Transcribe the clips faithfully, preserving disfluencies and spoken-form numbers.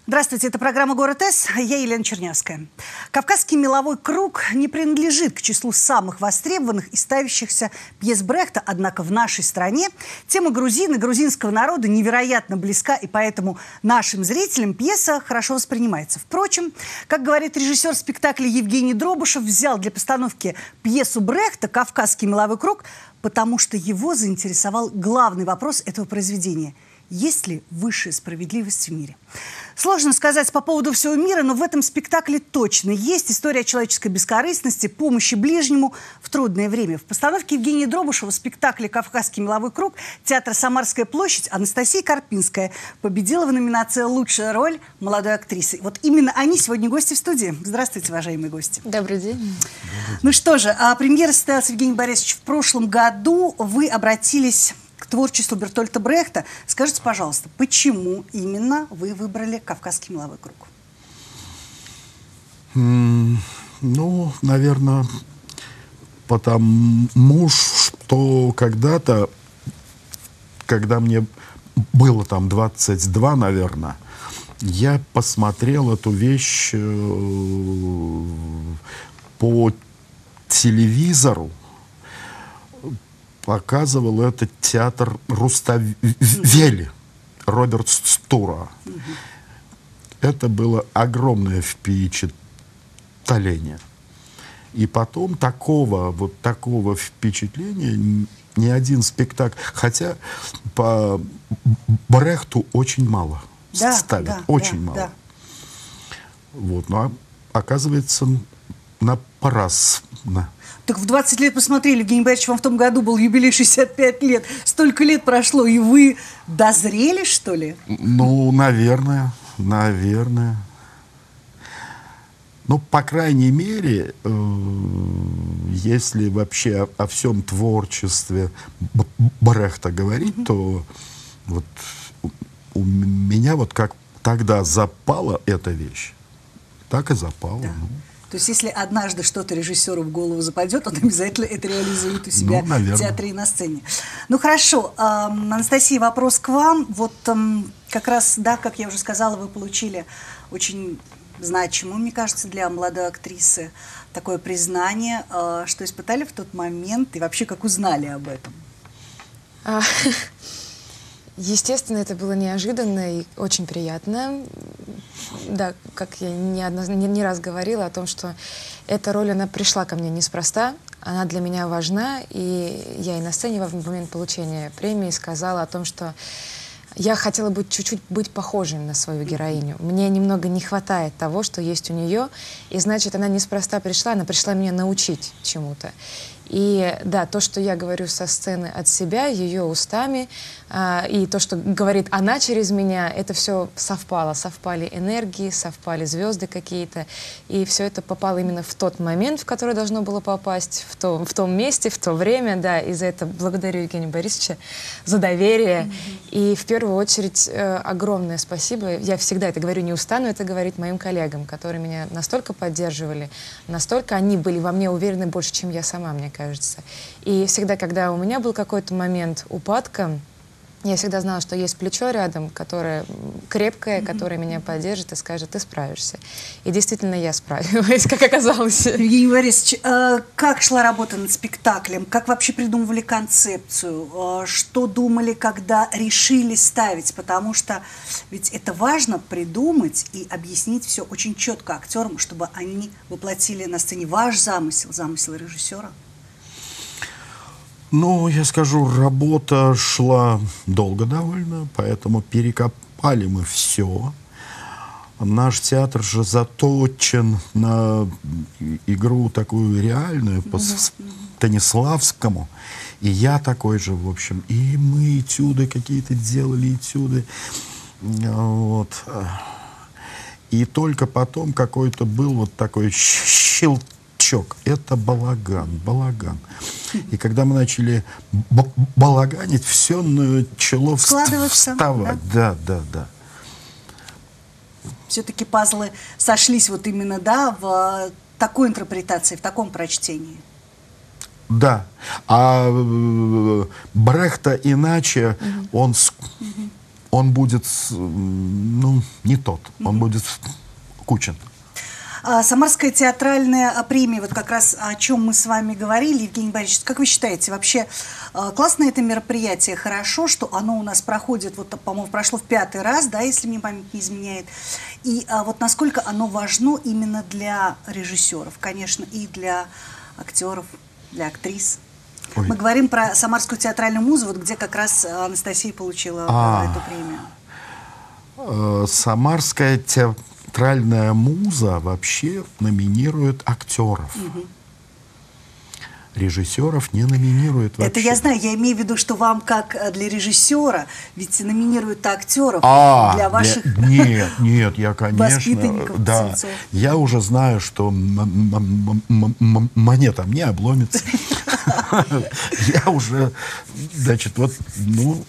Здравствуйте, это программа «Город С», я Елена Чернявская. Кавказский меловой круг не принадлежит к числу самых востребованных и ставящихся пьес Брехта, однако в нашей стране тема грузин и грузинского народа невероятно близка, и поэтому нашим зрителям пьеса хорошо воспринимается. Впрочем, как говорит режиссер спектакля Евгений Дробышев, взял для постановки пьесу Брехта «Кавказский меловой круг», потому что его заинтересовал главный вопрос этого произведения – есть ли высшая справедливость в мире? Сложно сказать по поводу всего мира, но в этом спектакле точно есть история человеческой бескорыстности, помощи ближнему в трудное время. В постановке Евгения Дробышева спектакля «Кавказский меловой круг» театра «Самарская площадь» Анастасия Карпинская победила в номинации «Лучшая роль молодой актрисы». Вот именно они сегодня гости в студии. Здравствуйте, уважаемые гости. Добрый день. Ну что же, а премьера состоялась, Евгений Борисович, в прошлом году. Вы обратились к творчеству Бертольта Брехта. Скажите, пожалуйста, почему именно вы выбрали «Кавказский меловой круг»? Mm, ну, наверное, потому что когда-то, когда мне было там двадцать два, наверное, я посмотрел эту вещь э, по телевизору. Показывал этот театр Руставели, Роберт Стура. Mm-hmm. Это было огромное впечатление. И потом такого, вот такого впечатления ни один спектакль, хотя по Брехту очень мало да, ставят, да, очень да, мало. Да. Вот, но оказывается, на пораз. На. Так в двадцать лет посмотрели, Евгений Борисович, вам в том году был юбилей шестьдесят пять лет. Столько лет прошло, и вы дозрели, что ли? Ну, наверное, наверное. Ну, по крайней мере, э, если вообще о, о всем творчестве Брехта говорить, mm-hmm. то вот у, у меня вот как тогда запала эта вещь, так и запала. Да. Ну. То есть, если однажды что-то режиссеру в голову западет, он обязательно это реализует у себя ну, в театре и на сцене. Ну, хорошо. Эм, Анастасия, вопрос к вам. Вот эм, как раз, да, как я уже сказала, вы получили очень значимое, мне кажется, для молодой актрисы такое признание. Э, что испытали в тот момент и вообще как узнали об этом? Естественно, это было неожиданно и очень приятно. Да, как я не, одно, не, не раз говорила о том, что эта роль, она пришла ко мне неспроста, она для меня важна, и я и на сцене в момент получения премии сказала о том, что я хотела бы чуть-чуть быть похожей на свою героиню. Мне немного не хватает того, что есть у нее, и значит, она неспроста пришла, она пришла меня научить чему-то. И да, то, что я говорю со сцены от себя, ее устами, а, и то, что говорит она через меня, это все совпало. Совпали энергии, совпали звезды какие-то. И все это попало именно в тот момент, в который должно было попасть, в том, в том месте, в то время. Да, и за это благодарю Евгения Борисовича за доверие. Mm-hmm. И в первую очередь э, огромное спасибо. Я всегда это говорю, не устану это говорить моим коллегам, которые меня настолько поддерживали, настолько они были во мне уверены больше, чем я сама, мне кажется. И всегда, когда у меня был какой-то момент упадка, я всегда знала, что есть плечо рядом, которое крепкое, которое меня поддержит и скажет, ты справишься. И действительно я справилась, как оказалось. Евгений Борисович, э, как шла работа над спектаклем? Как вообще придумывали концепцию? Э, что думали, когда решили ставить? Потому что ведь это важно придумать и объяснить все очень четко актерам, чтобы они воплотили на сцене ваш замысел, замысел режиссера. Ну, я скажу, работа шла долго довольно, поэтому перекопали мы все. Наш театр же заточен на игру такую реальную, по Станиславскому. И я такой же, в общем. И мы этюды какие-то делали, этюды. Вот. И только потом какой-то был вот такой щелчок. Это балаган, балаган. И когда мы начали балаганить, все начало вставать. Да, да, да. Все-таки пазлы сошлись вот именно, да, в такой интерпретации, в таком прочтении. Да. А Брехта иначе, угу. он... Угу. он будет, ну, не тот, он будет кучен. Самарская театральная премия, вот как раз о чем мы с вами говорили, Евгений Борисович, как вы считаете, вообще классное это мероприятие, хорошо, что оно у нас проходит, вот, по-моему, прошло в пятый раз, да, если мне память не изменяет, и а, вот насколько оно важно именно для режиссеров, конечно, и для актеров, для актрис. Ой. Мы говорим про Самарскую театральную музу, вот где как раз Анастасия получила а, эту премию. Самарская театральная Театральная муза вообще номинирует актеров. Угу. Режиссеров не номинирует вообще. Это я знаю, я имею в виду, что вам, как для режиссера, ведь номинируют актеров а, для ваших Нет, нет, я, конечно, воспитанников, да, я уже знаю, что монета мне обломится. Я уже, значит, вот, ну,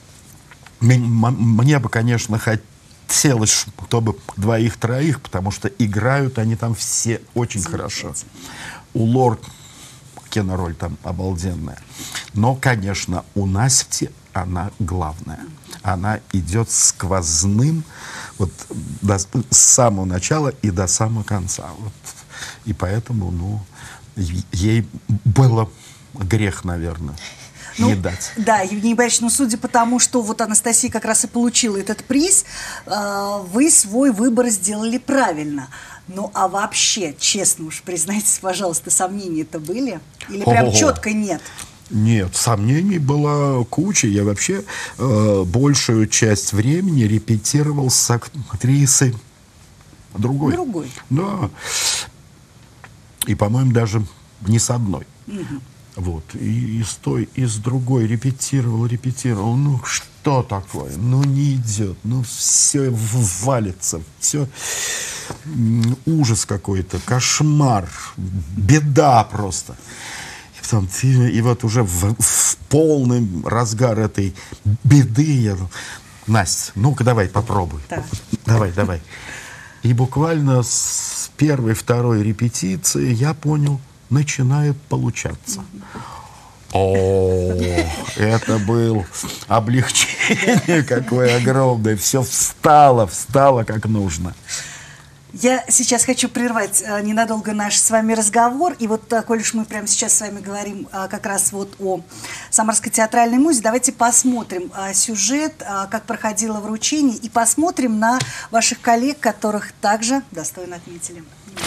мне бы, конечно, хотелось, хотелось, чтобы двоих-троих, потому что играют они там все очень хорошо. У Лор кинороль там обалденная. Но, конечно, у Насти она главная. Она идет сквозным вот, до, с самого начала и до самого конца. Вот. И поэтому, ну, ей было грех, наверное. Ну, не дать. Да, Евгений Борисович, ну, судя по тому, что вот Анастасия как раз и получила этот приз, э, вы свой выбор сделали правильно. Ну, а вообще, честно уж, признайтесь, пожалуйста, сомнения-то были? Или прям О-о-о. четко нет? Нет, сомнений была куча. Я вообще э, большую часть времени репетировал с актрисой другой. Другой. Да. И, по-моему, даже не с одной. Угу. Вот, и, и с той, и с другой репетировал, репетировал. Ну, что такое? Ну, не идет. Ну, все валится. Все ужас какой-то, кошмар, беда просто. И, потом, и вот уже в, в полный разгар этой беды я... Настя, ну-ка давай, попробуй. Да. Давай, давай. И буквально с первой, второй репетиции я понял, начинает получаться. О, это было облегчение какое огромное. Все встало, встало как нужно. Я сейчас хочу прервать а, ненадолго наш с вами разговор. И вот, коль уж мы прямо сейчас с вами говорим а, как раз вот о Самарской театральной музе, давайте посмотрим а, сюжет, а, как проходило вручение, и посмотрим на ваших коллег, которых также достойно отметили.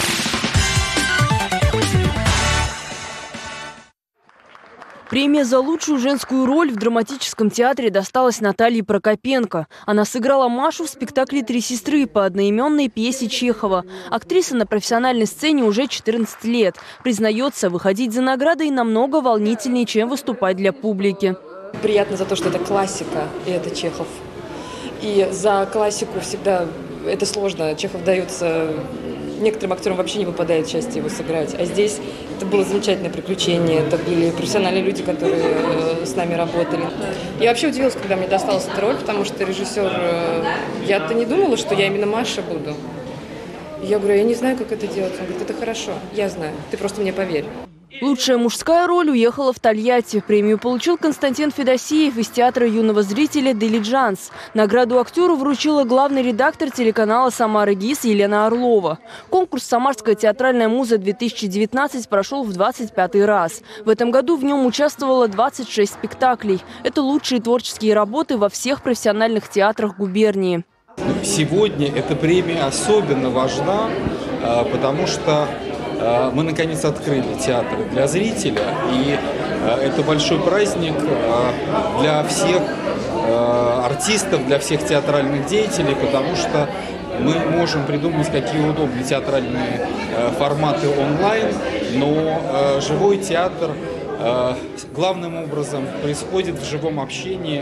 Премия за лучшую женскую роль в драматическом театре досталась Наталье Прокопенко. Она сыграла Машу в спектакле «Три сестры» по одноименной пьесе Чехова. Актриса на профессиональной сцене уже четырнадцать лет. Признается, выходить за наградой намного волнительнее, чем выступать для публики. Приятно за то, что это классика, и это Чехов. И за классику всегда это сложно. Чехов дается... Некоторым актерам вообще не выпадает счастье его сыграть. А здесь это было замечательное приключение. Это были профессиональные люди, которые с нами работали. Я вообще удивилась, когда мне досталась эта роль, потому что режиссер... Я-то не думала, что я именно Маша буду. Я говорю, я не знаю, как это делать. Он говорит, это хорошо, я знаю, ты просто мне поверь. Лучшая мужская роль уехала в Тольятти. Премию получил Константин Федосеев из театра юного зрителя «Дилиджанс». Награду актеру вручила главный редактор телеканала «Самара ГИС» Елена Орлова. Конкурс «Самарская театральная муза-две тысячи девятнадцать» прошел в двадцать пятый раз. В этом году в нем участвовало двадцать шесть спектаклей. Это лучшие творческие работы во всех профессиональных театрах губернии. Сегодня эта премия особенно важна, потому что мы, наконец, открыли театр для зрителя, и это большой праздник для всех артистов, для всех театральных деятелей, потому что мы можем придумать, какие удобные театральные форматы онлайн, но живой театр главным образом происходит в живом общении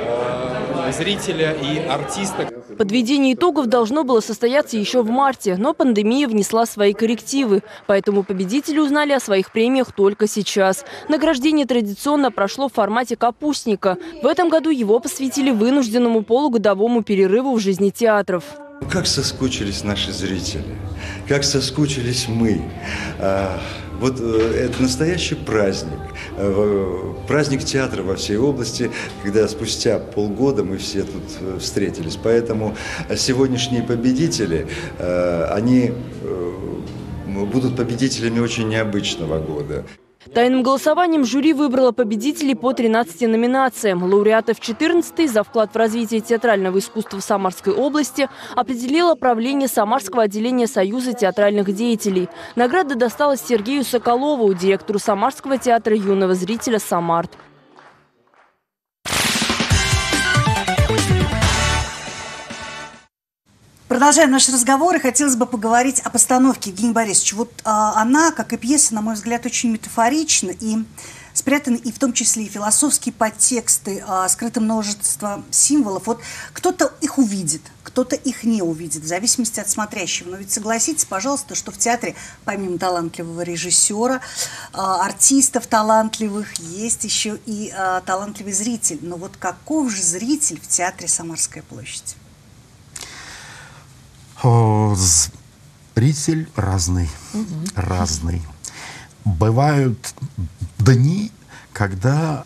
зрителя и артиста. Подведение итогов должно было состояться еще в марте, но пандемия внесла свои коррективы. Поэтому победители узнали о своих премиях только сейчас. Награждение традиционно прошло в формате капустника. В этом году его посвятили вынужденному полугодовому перерыву в жизни театров. Как соскучились наши зрители, как соскучились мы. Вот это настоящий праздник. праздник театра во всей области, когда спустя полгода мы все тут встретились. Поэтому сегодняшние победители, они будут победителями очень необычного года. Тайным голосованием жюри выбрало победителей по тринадцати номинациям. Лауреатов четырнадцатой за вклад в развитие театрального искусства в Самарской области определило правление Самарского отделения Союза театральных деятелей. Награда досталась Сергею Соколову, директору Самарского театра юного зрителя «Самарт». Продолжаем наш разговор, и хотелось бы поговорить о постановке, Евгений Борисович. Вот а, она, как и пьеса, на мой взгляд, очень метафорична, и спрятаны и в том числе и философские подтексты, а, скрыто множество символов. Вот кто-то их увидит, кто-то их не увидит, в зависимости от смотрящего. Но ведь согласитесь, пожалуйста, что в театре, помимо талантливого режиссера, а, артистов талантливых, есть еще и а, талантливый зритель. Но вот каков же зритель в театре «Самарская площадь»? Зритель разный, угу. разный. Бывают дни, когда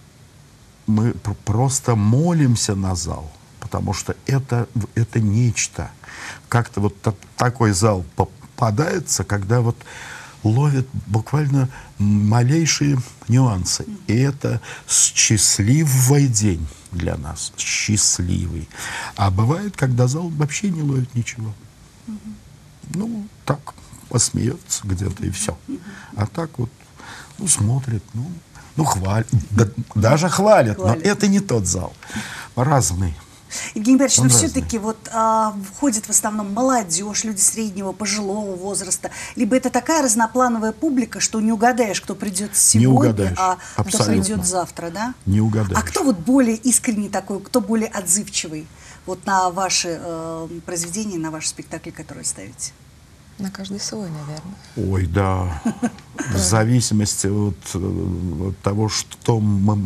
мы просто молимся на зал, потому что это, это нечто. Как-то вот такой зал попадается, когда вот ловят буквально малейшие нюансы. И это счастливый день для нас, счастливый. А бывает, когда зал вообще не ловит ничего. Mm-hmm. Ну, так, посмеется где-то и все. Mm-hmm. А так вот, ну, смотрит, ну, ну хвалит, да, даже хвалит, хвалит, но это не тот зал. Разный. Евгений Борисович, но все-таки вот а, входит в основном молодежь, люди среднего, пожилого возраста, либо это такая разноплановая публика, что не угадаешь, кто придет сегодня, а кто придет завтра, да? Не угадаешь. А кто вот более искренний такой, кто более отзывчивый вот на ваши э, произведения, на ваши спектакли, которые ставите? На каждый свой, наверное. Ой, да. В зависимости от того, что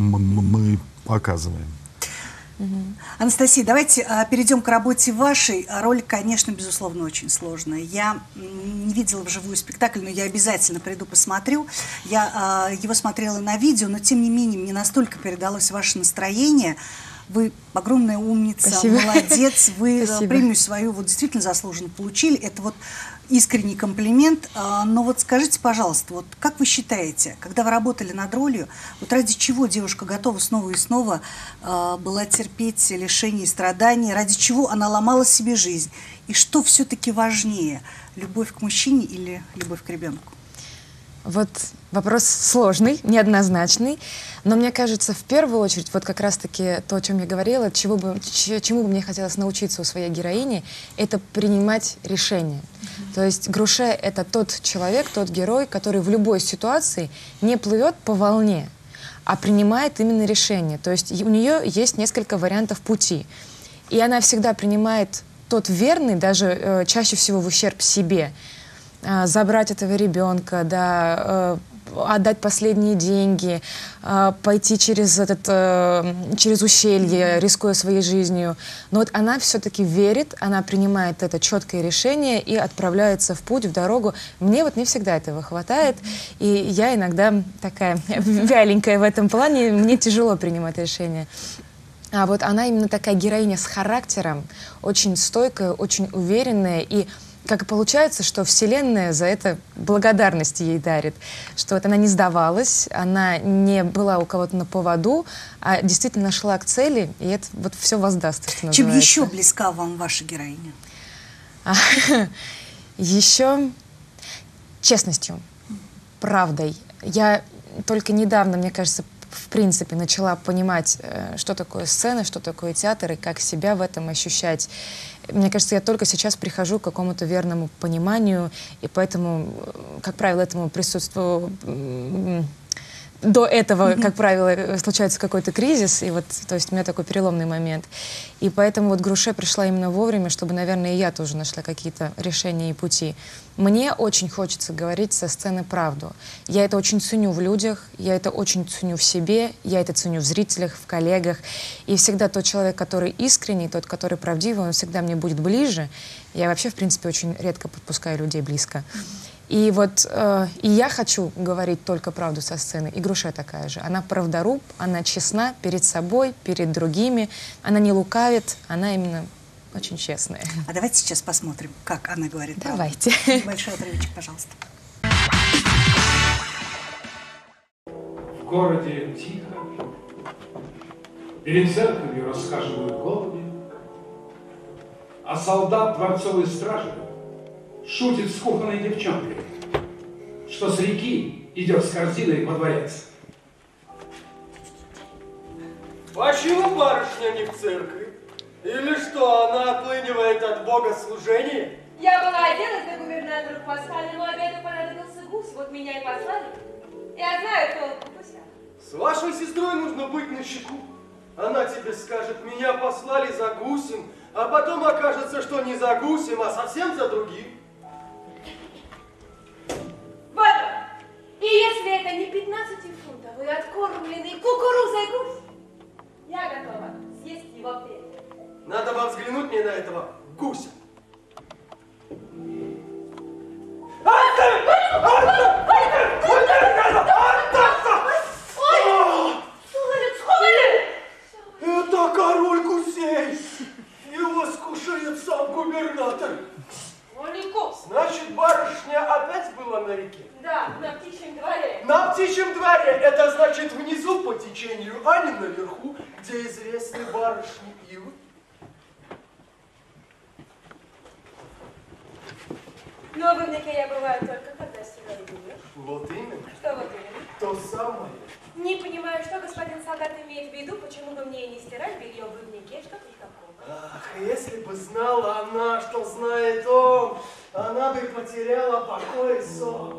мы показываем. Угу. Анастасия, давайте а, перейдем к работе вашей. Роль, конечно, безусловно, очень сложная. Я не видела вживую спектакль, но я обязательно приду посмотрю. Я а, его смотрела на видео, но тем не менее мне настолько передалось ваше настроение. Вы огромная умница, Спасибо. Молодец. Вы Спасибо. Премию свою вот действительно заслуженно получили. Это вот искренний комплимент. Но вот скажите, пожалуйста, вот как вы считаете, когда вы работали над ролью, вот ради чего девушка готова снова и снова э, была терпеть лишения и страдания, ради чего она ломала себе жизнь? И что все-таки важнее, любовь к мужчине или любовь к ребенку? Вот вопрос сложный, неоднозначный, но мне кажется, в первую очередь, вот как раз-таки то, о чем я говорила, чего бы, чему бы мне хотелось научиться у своей героини, это принимать решения. Mm-hmm. То есть Груше — это тот человек, тот герой, который в любой ситуации не плывет по волне, а принимает именно решение. То есть у нее есть несколько вариантов пути, и она всегда принимает тот верный, даже э, чаще всего в ущерб себе, забрать этого ребенка, да, отдать последние деньги, пойти через, этот, через ущелье, рискуя своей жизнью. Но вот она все-таки верит, она принимает это четкое решение и отправляется в путь, в дорогу. Мне вот не всегда этого хватает, и я иногда такая вяленькая в этом плане, мне тяжело принимать решения. А вот она именно такая героиня с характером, очень стойкая, очень уверенная, и как и получается, что Вселенная за это благодарность ей дарит, что вот она не сдавалась, она не была у кого-то на поводу, а действительно шла к цели, и это вот все воздаст, что называется. Чем еще близка вам ваша героиня? Еще честностью, правдой. Я только недавно, мне кажется, в принципе, начала понимать, что такое сцена, что такое театр, и как себя в этом ощущать. Мне кажется, я только сейчас прихожу к какому-то верному пониманию, и поэтому, как правило, этому присутствую... До этого, mm-hmm. как правило, случается какой-то кризис, и вот, то есть у меня такой переломный момент. И поэтому вот Груше пришла именно вовремя, чтобы, наверное, и я тоже нашла какие-то решения и пути. Мне очень хочется говорить со сцены правду. Я это очень ценю в людях, я это очень ценю в себе, я это ценю в зрителях, в коллегах. И всегда тот человек, который искренний, тот, который правдивый, он всегда мне будет ближе. Я вообще, в принципе, очень редко подпускаю людей близко. И вот э, и я хочу говорить только правду со сцены. И Груша такая же. Она правдоруб, она честна перед собой, перед другими. Она не лукавит, она именно очень честная. А давайте сейчас посмотрим, как она говорит правду. Давайте. Большой отрывочек, пожалуйста. В городе тихо, перед церковью расхаживают голуби, а солдат дворцовой стражи шутит с кухонной девчонкой, что с реки идет с корзиной во дворец. Почему барышня не в церкви? Или что, она отлынивает от богослужения? Я была оделась до губернатора к пасхальному обеду, понадобился гусь, вот меня и послали. Я знаю толку гуся. С вашей сестрой нужно быть начеку. Она тебе скажет, меня послали за гусем, а потом окажется, что не за гусем, а совсем за другим. Вот он. И если это не пятнадцатифунтовый откормленный кукурузой гусь, я готова съесть его прежде. Надо вам взглянуть мне на этого гуся. Это король гусей! Его скушает сам губернатор. Значит, барышня опять была на реке? Да, на птичьем дворе. На птичьем дворе! Это значит внизу по течению, а не наверху, где известны барышни ивы. Но в Ивнике я бываю только, когда сюда иду. Вот именно. Что вот именно? То самое. Не понимаю, что господин солдат имеет в виду, почему бы мне и не стирать белье в Ивнике, что тут такого? Ах, если бы знала она, что знает он, она бы потеряла покой и сон.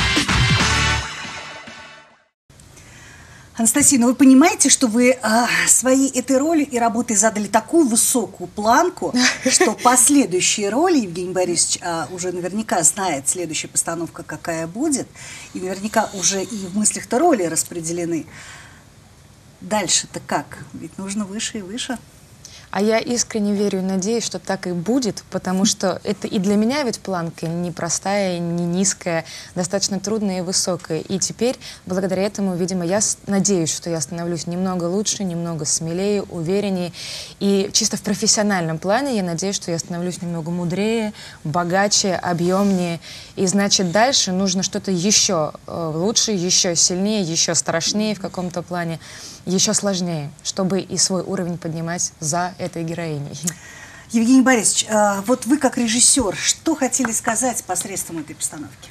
Анастасия, ну вы понимаете, что вы а, своей этой ролью и работой задали такую высокую планку, что последующие роли Евгений Борисович а, уже наверняка знает, следующая постановка какая будет, и наверняка уже и в мыслях-то роли распределены. Дальше-то как? Ведь нужно выше и выше. А я искренне верю и надеюсь, что так и будет, потому что это и для меня ведь планка непростая, не низкая, достаточно трудная и высокая. И теперь, благодаря этому, видимо, я надеюсь, что я становлюсь немного лучше, немного смелее, увереннее. И чисто в профессиональном плане я надеюсь, что я становлюсь немного мудрее, богаче, объемнее. И значит, дальше нужно что-то еще лучше, еще сильнее, еще страшнее в каком-то плане, еще сложнее, чтобы и свой уровень поднимать за этой героиней. Евгений Борисович, вот вы как режиссер, что хотели сказать посредством этой постановки?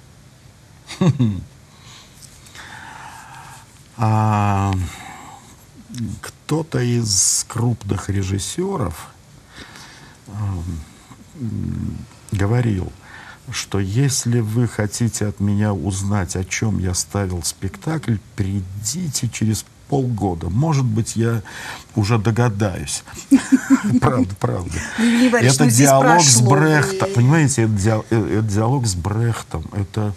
А, кто-то из крупных режиссеров а, говорил, что если вы хотите от меня узнать, о чем я ставил спектакль, придите через полгода. Может быть, я уже догадаюсь. Правда, правда. Это диалог с Брехтом. Понимаете, это диалог с Брехтом. Это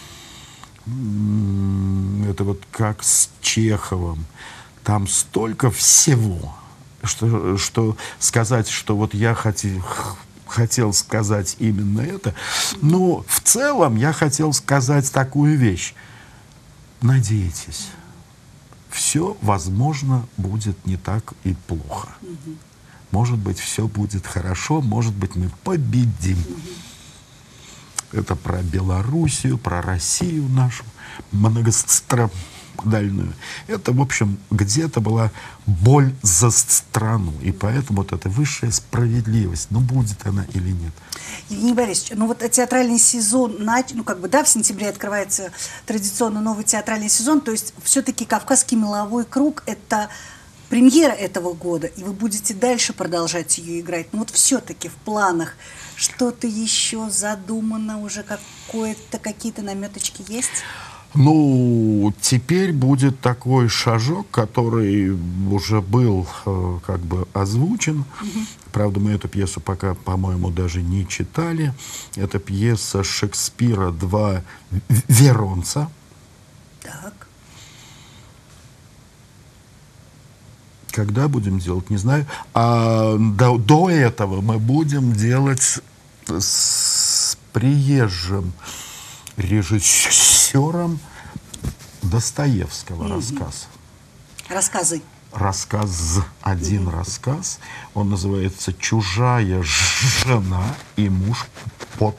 это вот как с Чеховым. Там столько всего, что, что сказать, что вот я хотел, хотел сказать именно это. Но в целом я хотел сказать такую вещь. Надейтесь. Все, возможно, будет не так и плохо. Угу. Может быть, все будет хорошо, может быть, мы победим. Угу. Это про Белоруссию, про Россию нашу многострадальную. Это, в общем, где-то была боль за страну. И поэтому вот эта высшая справедливость, ну, будет она или нет. Евгений Борисович, ну вот театральный сезон, ну как бы, да, в сентябре открывается традиционно новый театральный сезон, то есть все-таки «Кавказский меловой круг» — это премьера этого года, и вы будете дальше продолжать ее играть. Но вот все-таки в планах что-то еще задумано, уже какое-то, какие-то наметочки есть? Ну, теперь будет такой шажок, который уже был э, как бы озвучен. Угу. Правда, мы эту пьесу пока, по-моему, даже не читали. Это пьеса Шекспира «Два Веронца». Так. Когда будем делать, не знаю. А до, до этого мы будем делать с приезжим режиссером Достоевского mm-hmm. рассказ. Рассказы. Рассказ, один mm-hmm. рассказ. Он называется «Чужая жена и муж под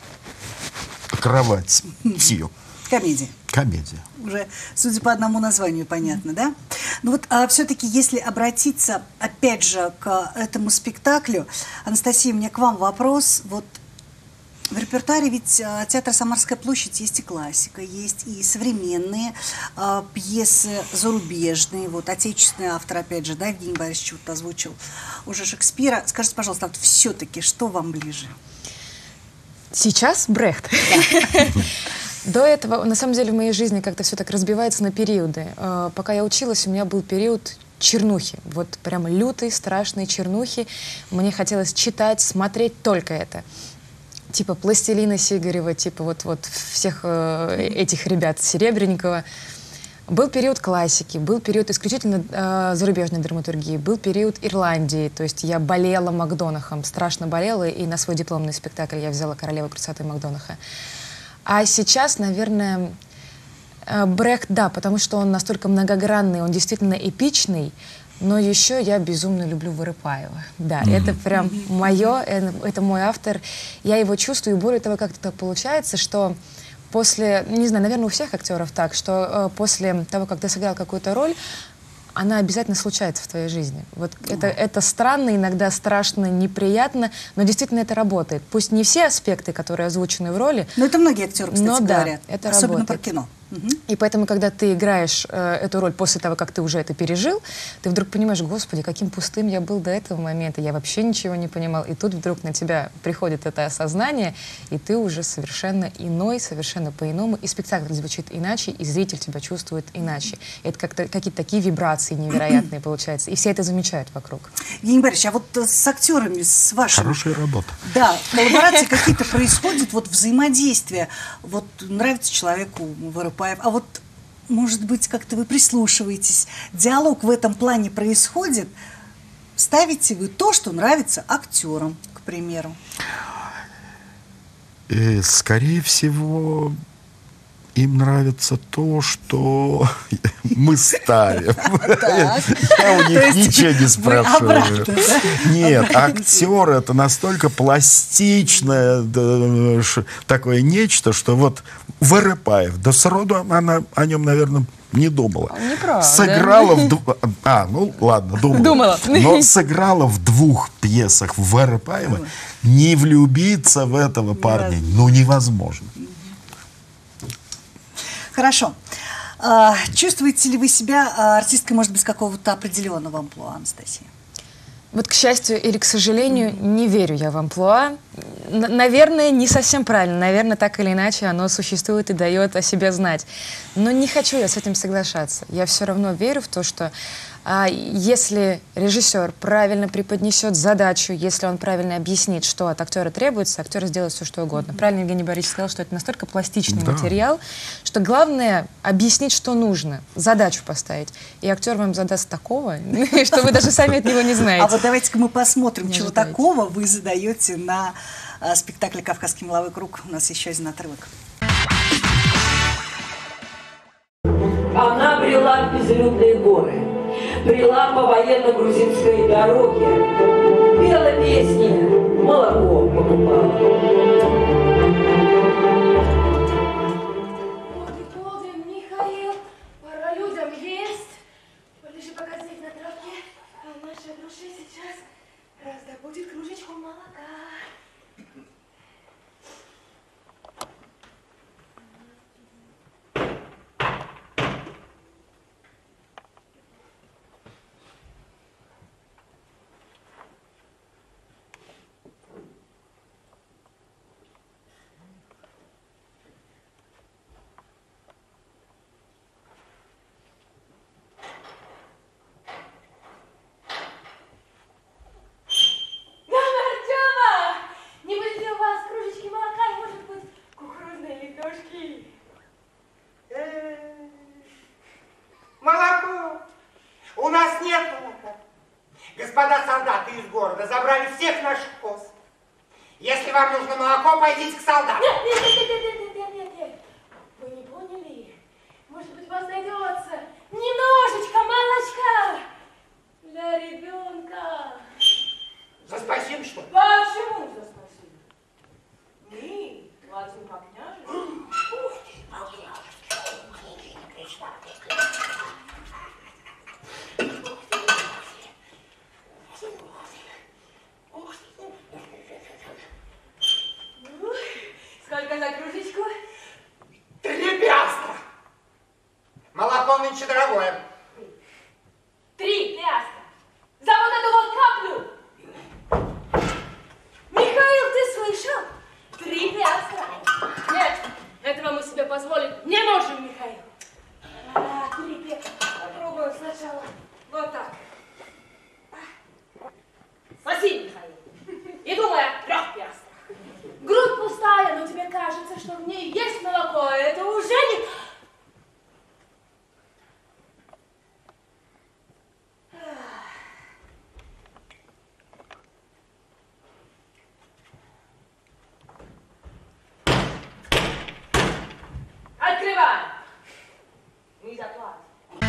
кроватью». Комедия. Комедия. Уже, судя по одному названию, понятно, да? Ну вот, а все-таки, если обратиться, опять же, к этому спектаклю, Анастасия, у меня к вам вопрос. Вот в репертуаре ведь а, театра «Самарская площадь» есть и классика, есть и современные а, пьесы зарубежные. Вот отечественный автор, опять же, да, Евгений Борисович вот озвучил уже Шекспира. Скажите, пожалуйста, вот все-таки, что вам ближе? Сейчас Брехт. Да. До этого, на самом деле, в моей жизни как-то все так разбивается на периоды. Пока я училась, у меня был период чернухи. Вот прям лютой, страшной чернухи. Мне хотелось читать, смотреть только это. Типа Пластилина Сигарева, типа вот, вот всех этих ребят Серебренникова. Был период классики, был период исключительно э, зарубежной драматургии, был период Ирландии, то есть я болела Макдонахом, страшно болела, и на свой дипломный спектакль я взяла «Королеву красоты» Макдонаха. А сейчас, наверное, э, Брехт, да, потому что он настолько многогранный, он действительно эпичный, но еще я безумно люблю Вырыпаева. Да, mm-hmm. это прям мое, это, это мой автор, я его чувствую, и более того, как-то так получается, что после, не знаю, наверное, у всех актеров так, что э, после того, как ты сыграл какую-то роль, она обязательно случается в твоей жизни. Вот mm. это, это странно, иногда страшно, неприятно, но действительно это работает. Пусть не все аспекты, которые озвучены в роли. Но это многие актеры, кстати, но, говорят. Да, это особенно работает. про кино. Угу. И поэтому, когда ты играешь э, эту роль после того, как ты уже это пережил, ты вдруг понимаешь, господи, каким пустым я был до этого момента, я вообще ничего не понимал. И тут вдруг на тебя приходит это осознание, и ты уже совершенно иной, совершенно по-иному, и спектакль звучит иначе, и зритель тебя чувствует иначе. Это как-то какие-то такие вибрации невероятные получаются, и все это замечают вокруг. Евгений Борисович, а вот с актерами, с вашими... Хорошая работа. Да, коллаборации какие-то происходят, вот взаимодействие. Вот нравится человеку Вырыпаев, а вот, может быть, как-то вы прислушиваетесь, диалог в этом плане происходит, ставите вы то, что нравится актерам, к примеру? И, скорее всего, им нравится то, что мы ставим. Я у них ничего не спрашиваю. Нет, актер — это настолько пластичное такое нечто, что вот Вырыпаев, да сроду она о нем, наверное, не думала. Неправда. Сыграла в двух... А, ну ладно, думала. Думала. Но сыграла в двух пьесах Вырыпаева. Не влюбиться в этого парня, ну, невозможно. Хорошо. А, чувствуете ли вы себя а, артисткой, может быть, какого-то определенного амплуа, Анастасия? Вот, к счастью или к сожалению, не верю я в амплуа. Н- наверное, не совсем правильно. Наверное, так или иначе оно существует и дает о себе знать. Но не хочу я с этим соглашаться. Я все равно верю в то, что а, если режиссер правильно преподнесет задачу, если он правильно объяснит, что от актера требуется, актер сделает все, что угодно. Правильно Евгений Борисович сказал, что это настолько пластичный да. материал, что главное объяснить, что нужно, задачу поставить. И актер вам задаст такого, что вы даже сами от него не знаете. А вот давайте-ка мы посмотрим, чего такого вы задаете на спектакле «Кавказский меловой круг». У нас еще один отрывок. Она брела в безлюдные горы, брела по военно-грузинской дороге, пела песни, молоко покупала. Полдень, полдень, Михаил, пора людям есть. Полежи пока здесь на травке, а наша душа сейчас раздобудет кружечку молока. Господа солдаты из города забрали всех наших коз. Если вам нужно молоко, пойдите к солдатам. Нет, нет, нет, нет, нет, нет, нет, нет. может быть, у вас найдется немножечко молочка для ребенка. За спасибо, что ли? Почему за спасибо? Мы платим по княжеству. Ух ты, по княжеству. Пришла, Сколько за кружечку? Три пиастра. Молоко нынче дорогое. Три пиастра. За вот эту вот каплю. Михаил, ты слышал? Три пиастра. Нет, этого мы себе позволить не можем, Михаил. А, три пиастра. Попробуем сначала вот так. Спасибо, Михаил. И думай о трех пиастрах. Грудь пустая, но тебе кажется, что в ней есть молоко, а это уже не... Открывай! Мы заплатим.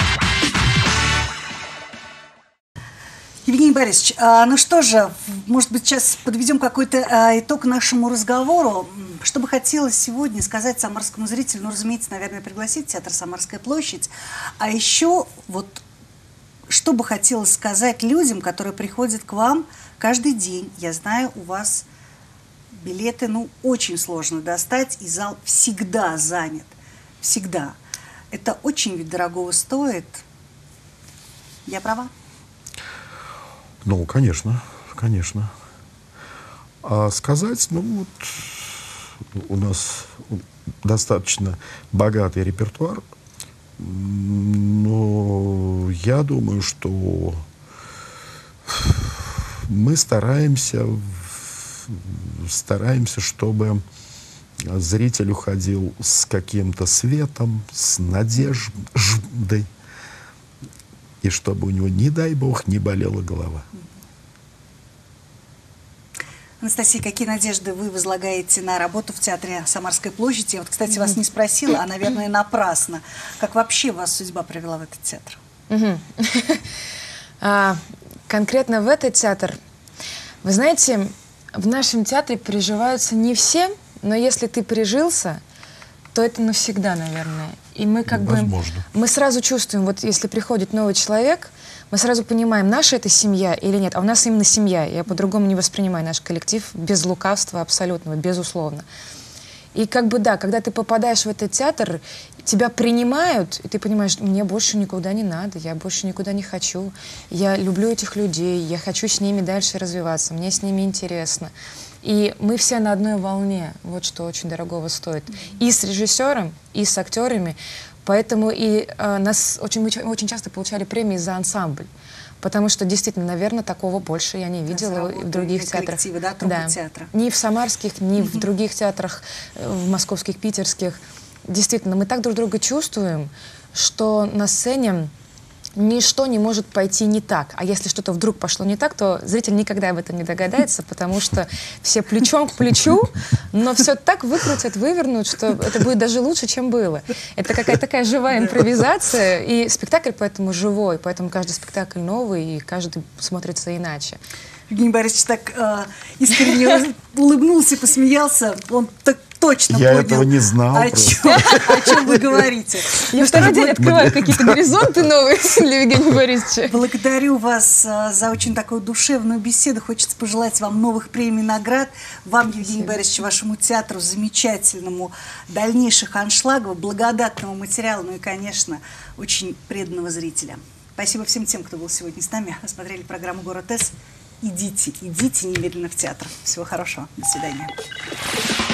Евгений Борисович, а, ну что же, может быть, сейчас подведем какой-то а, итог нашему разговору. Что бы хотелось сегодня сказать самарскому зрителю? Ну, разумеется, наверное, пригласить театр «Самарская площадь». А еще вот что бы хотелось сказать людям, которые приходят к вам каждый день. Я знаю, у вас билеты, ну, очень сложно достать, и зал всегда занят. Всегда. Это очень ведь дорогого стоит. Я права? Ну, конечно, конечно. А сказать, ну, вот у нас достаточно богатый репертуар, но я думаю, что мы стараемся, стараемся, чтобы зритель уходил с каким-то светом, с надеждой, и чтобы у него, не дай бог, не болела голова. Анастасия, какие надежды вы возлагаете на работу в театре «Самарской площади»? Я вот, кстати, вас не спросила, а, наверное, напрасно. Как вообще вас судьба привела в этот театр? Конкретно в этот театр, вы знаете, в нашем театре приживаются не все, но если ты прижился, то это навсегда, наверное. И мы как Возможно. бы, мы сразу чувствуем, вот если приходит новый человек, мы сразу понимаем, наша это семья или нет. А у нас именно семья. Я по-другому не воспринимаю наш коллектив, без лукавства абсолютного, безусловно. И как бы да, когда ты попадаешь в этот театр, тебя принимают, и ты понимаешь, мне больше никуда не надо, я больше никуда не хочу. Я люблю этих людей, я хочу с ними дальше развиваться, мне с ними интересно. И мы все на одной волне, вот что очень дорогого стоит. И с режиссером, и с актерами. Поэтому и э, нас очень, мы очень часто получали премии за ансамбль. Потому что, действительно, наверное, такого больше я не видела в других театрах. Да, да. театра. Ни в самарских, ни mm-hmm. в других театрах, в московских, питерских. Действительно, мы так друг друга чувствуем, что на сцене ничто не может пойти не так. А если что-то вдруг пошло не так, то зритель никогда об этом не догадается, потому что все плечом к плечу, но все так выкрутят, вывернут, что это будет даже лучше, чем было. Это какая-то такая живая импровизация, и спектакль поэтому живой, поэтому каждый спектакль новый, и каждый смотрится иначе. Евгений Борисович так э, искренне улыбнулся, посмеялся. Он так точно Я понял, этого не знал. О чем, о чем вы говорите. Я второй день открываю какие-то горизонты новые для Евгения Борисовича. Благодарю вас э, за очень такую душевную беседу. Хочется пожелать вам новых премий, наград. Вам, Евгений Борисович, вашему театру замечательному, дальнейших аншлагов, благодатного материала, ну и, конечно, очень преданного зрителя. Спасибо всем тем, кто был сегодня с нами. Смотрели программу «Город С». Идите, идите немедленно в театр. Всего хорошего. До свидания.